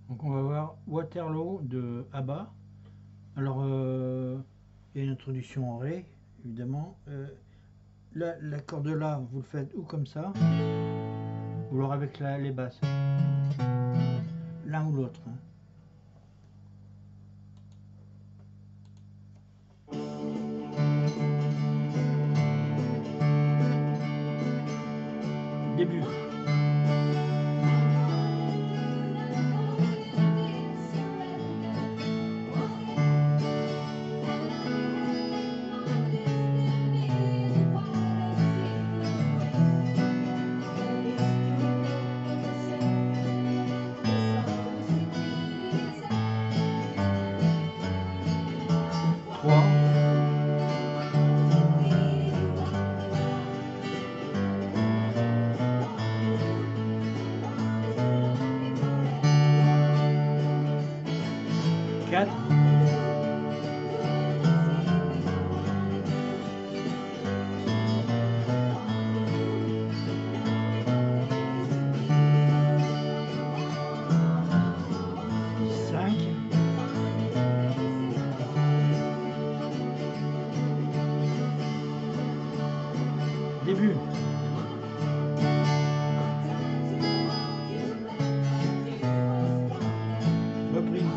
Donc on va voir Waterloo de ABBA. Alors il y a une introduction en Ré, évidemment. Là, l'accord de La, vous le faites ou comme ça, ou alors avec les basses. L'un ou l'autre. Hein. Début. Début. Reprise.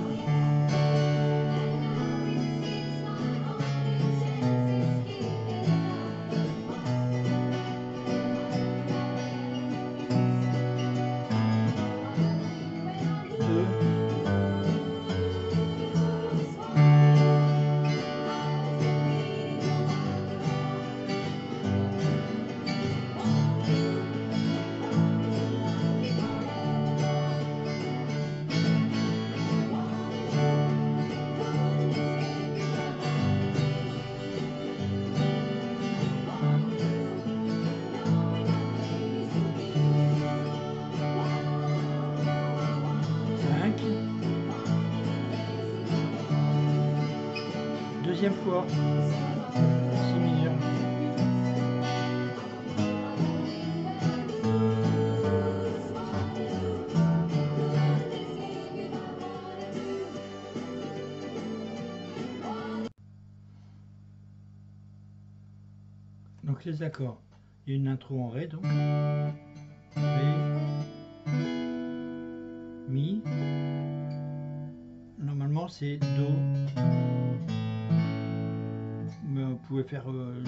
Deuxième fois, si mineur. Donc les accords, il y a une intro en Ré, donc Ré, Mi, normalement c'est Do, mais vous pouvez faire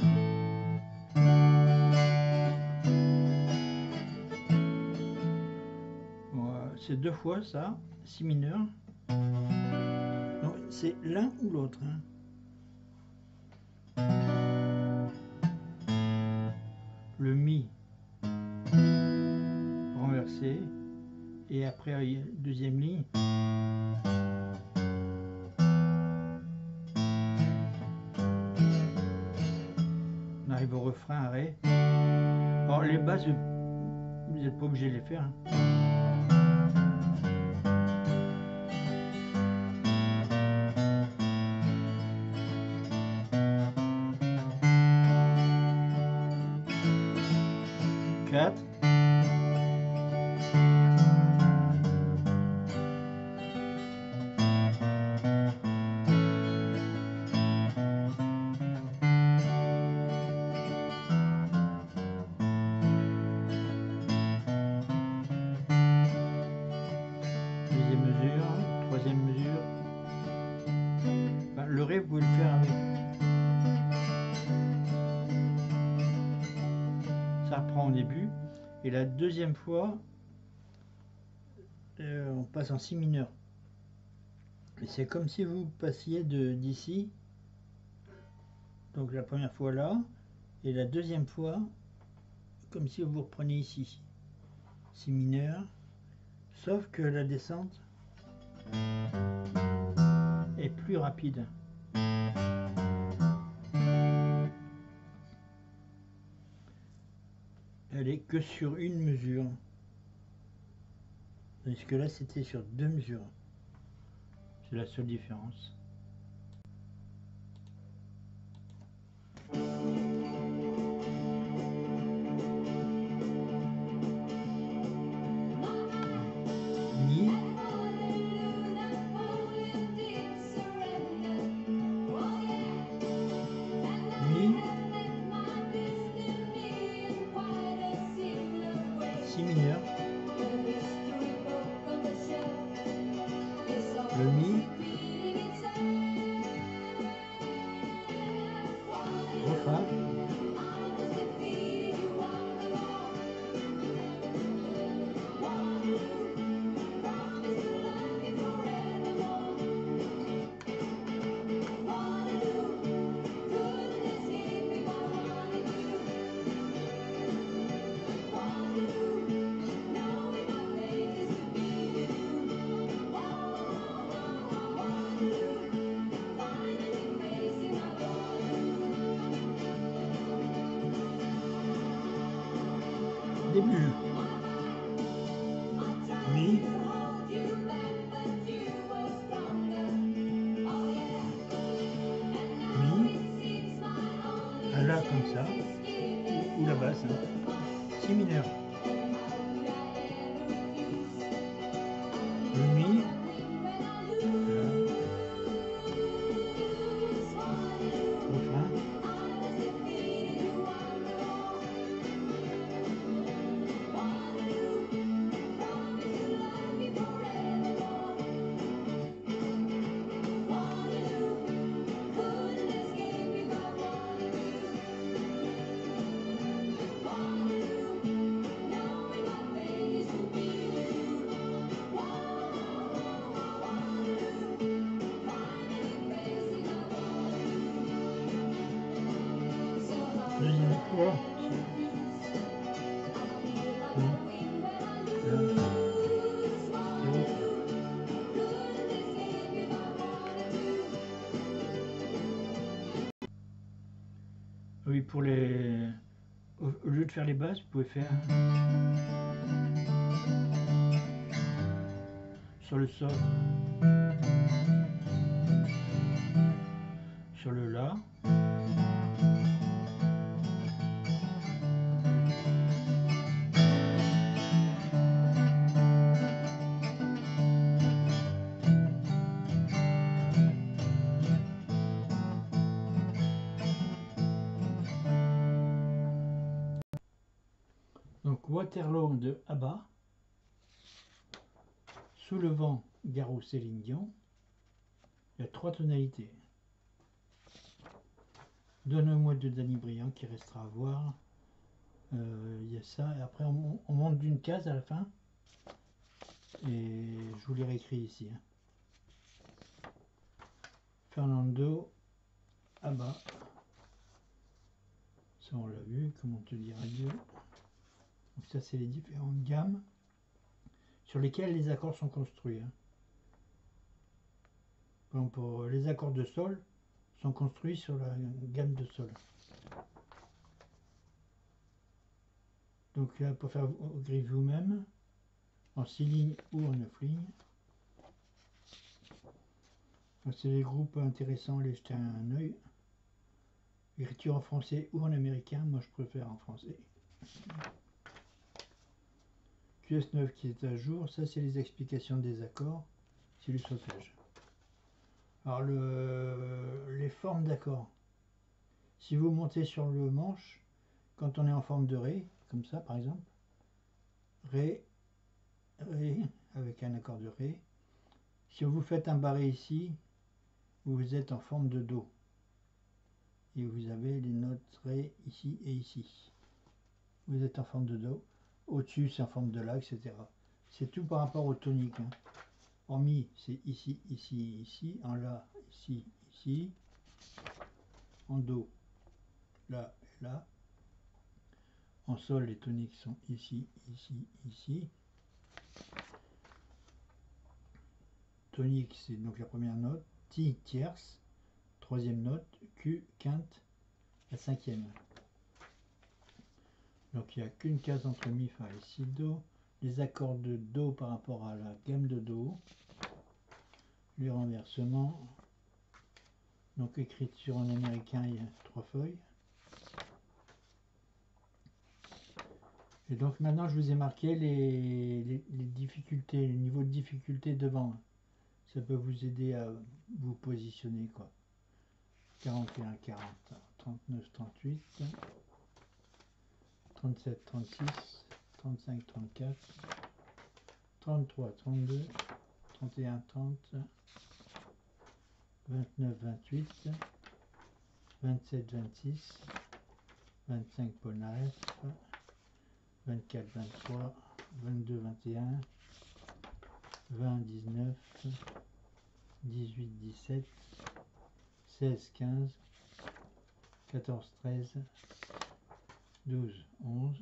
c'est deux fois ça, si mineur. Non, c'est l'un ou l'autre. Hein. Le Mi renversé, et après deuxième ligne. On arrive au refrain, Ré. Alors les basses, vous n'êtes pas obligé de les faire. Hein. Quatre. Deuxième mesure, troisième mesure. Ben, le Ré, vous pouvez le faire avec. Ça reprend au début. Et la deuxième fois, on passe en si mineur. Et c'est comme si vous passiez d'ici, donc la première fois là, et la deuxième fois, comme si vous repreniez ici. Si mineur, sauf que la descente est plus rapide. Elle est que sur une mesure. Tandis que là, c'était sur deux mesures. C'est la seule différence. Mi, le mi, refrain, début, mi, mi, un la comme ça, ou la basse, hein. Si mineur, le mi, la, refrain, deuxième fois, mi, la, et refrain. Oui, pour les... Au lieu de faire les basses, vous pouvez faire sur le sol, sur le la, donc Waterloo de ABBA, Sous le vent, Garou Céline Dion, il y a 3 tonalités. Donne-moi de Danny Briand qui restera à voir. Il y a ça, et après on monte d'une case à la fin, et je vous l'ai réécrit ici. Hein. Fernando ABBA, ça on l'a vu, comment te dire adieu. Donc ça c'est les différentes gammes sur lesquelles les accords sont construits. Hein. Donc pour les accords de sol sont construits sur la gamme de sol. Donc là pour faire au griffe vous-même, en 6 lignes ou en 9 lignes. C'est des groupes intéressants, allez jeter un œil. Écriture en français ou en américain, moi je préfère en français. QS9 qui est à jour, ça c'est les explications des accords, c'est le solfège. Alors les formes d'accords, si vous montez sur le manche, quand on est en forme de Ré, comme ça par exemple, Ré, Ré, avec un accord de Ré, si vous faites un barré ici, vous êtes en forme de Do. Et vous avez les notes Ré ici et ici. Vous êtes en forme de Do. Au-dessus, c'est en forme de La, etc. C'est tout par rapport au tonique. Hein. En Mi, c'est ici, ici, ici. En La, ici, ici. En Do, là et là. En Sol, les toniques sont ici, ici, ici. Tonique, c'est donc la première note. Ti, tierce. Troisième note. Q, quinte. La cinquième. Donc il n'y a qu'une case entre Mi, Fa et Si, Do. Les accords de Do par rapport à la gamme de Do. Les renversements. Donc écriture en américain, il y a 3 feuilles. Et donc maintenant je vous ai marqué les difficultés, le niveau de difficulté devant. Ça peut vous aider à vous positionner quoi. 41, 40, 39, 38, 37, 36, 35, 34, 33, 32, 31, 30, 29, 28, 27, 26, 25 Polnareff, 24, 23, 22, 21, 20, 19, 18, 17, 16, 15, 14, 13, 12, 11,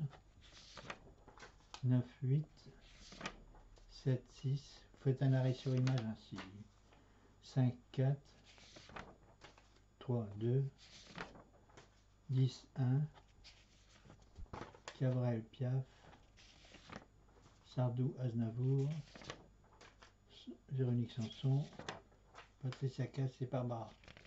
9, 8, 7, 6, vous faites un arrêt sur image ainsi, 5, 4, 3, 2, 10, 1, Cabrel, Piaf, Sardou, Aznavour, Véronique Sanson, Patricia Cass et Barbara.